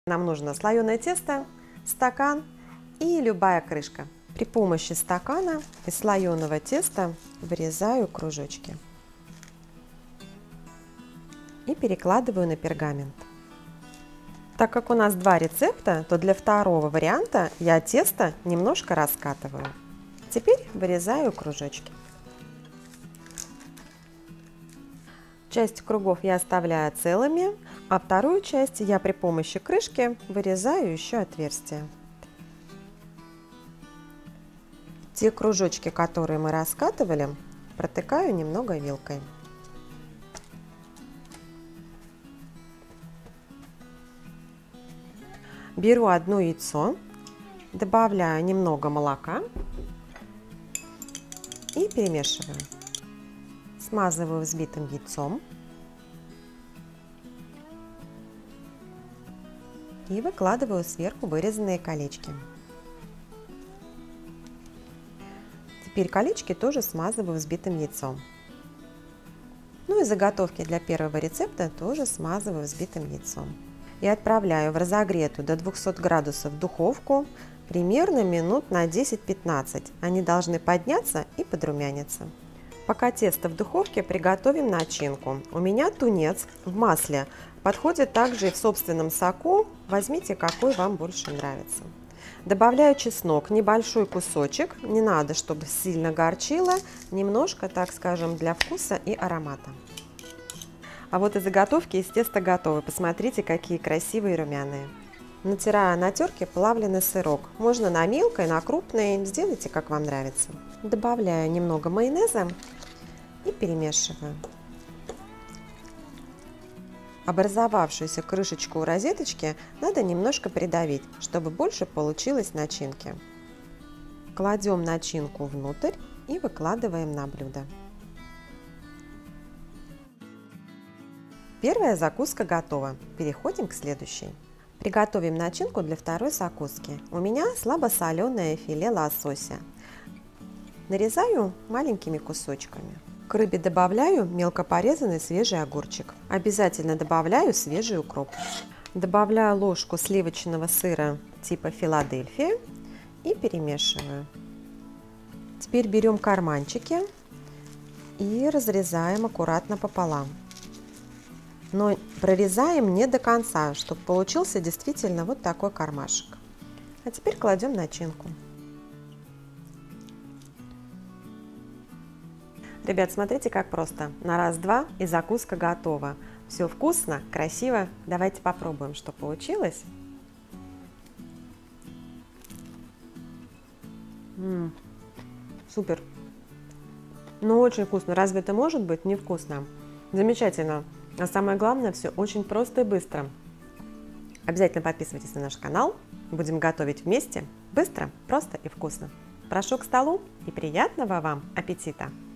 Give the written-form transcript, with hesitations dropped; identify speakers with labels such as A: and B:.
A: Нам нужно слоеное тесто, стакан и любая крышка. При помощи стакана из слоеного теста вырезаю кружочки и перекладываю на пергамент. Так как у нас два рецепта, то для второго варианта я тесто немножко раскатываю. Теперь вырезаю кружочки. Часть кругов я оставляю целыми, а вторую часть я при помощи крышки вырезаю еще отверстия. Те кружочки, которые мы раскатывали, протыкаю немного вилкой. Беру одно яйцо, добавляю немного молока и перемешиваю. Смазываю взбитым яйцом и выкладываю сверху вырезанные колечки. Теперь колечки тоже смазываю взбитым яйцом. Ну и заготовки для первого рецепта тоже смазываю взбитым яйцом. И отправляю в разогретую до 200 градусов духовку примерно минут на 10-15. Они должны подняться и подрумяниться. Пока тесто в духовке, приготовим начинку. У меня тунец в масле. Подходит также и в собственном соку. Возьмите, какой вам больше нравится. Добавляю чеснок, небольшой кусочек. Не надо, чтобы сильно горчило. Немножко, так скажем, для вкуса и аромата. А вот и заготовки из теста готовы. Посмотрите, какие красивые и румяные. Натираю на терке плавленый сырок. Можно на мелкой, на крупной. Сделайте, как вам нравится. Добавляю немного майонеза и перемешиваю. Образовавшуюся крышечку у розеточки надо немножко придавить, чтобы больше получилось начинки. Кладем начинку внутрь и выкладываем на блюдо. Первая закуска готова. Переходим к следующей. Приготовим начинку для второй закуски. У меня слабосоленое филе лосося. Нарезаю маленькими кусочками. К рыбе добавляю мелко порезанный свежий огурчик. Обязательно добавляю свежий укроп. Добавляю ложку сливочного сыра типа Филадельфия и перемешиваю. Теперь берем карманчики и разрезаем аккуратно пополам. Но прорезаем не до конца, чтобы получился действительно вот такой кармашек. А теперь кладем начинку. Ребят, смотрите, как просто. На раз-два и закуска готова. Все вкусно, красиво. Давайте попробуем, что получилось. Супер. Ну, очень вкусно. Разве это может быть невкусно? Замечательно. А самое главное, все очень просто и быстро. Обязательно подписывайтесь на наш канал. Будем готовить вместе. Быстро, просто и вкусно. Прошу к столу и приятного вам аппетита!